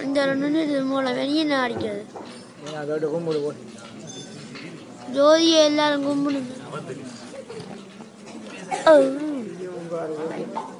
இந்த ரெண்டு மூலம் வெளியே என்ன அடிக்கிறது ஜோதியை எல்லாரும் கும்பிடுங்க.